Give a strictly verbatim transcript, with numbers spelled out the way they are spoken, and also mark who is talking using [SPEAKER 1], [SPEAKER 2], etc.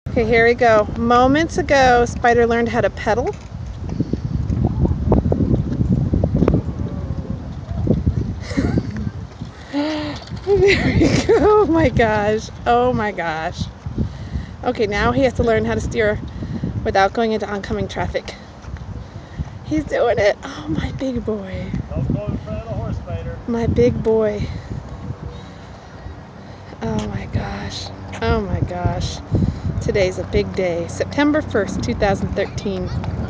[SPEAKER 1] Okay, here we go. Moments ago, Spider learned how to pedal. There we go. Oh my gosh. Oh my gosh. Okay, now he has to learn how to steer without going into oncoming traffic. He's doing it. Oh, my big boy.
[SPEAKER 2] Don't go in front of the horse, Spider.
[SPEAKER 1] My big boy. Oh my gosh. Oh my gosh. Today's a big day. September first, two thousand thirteen.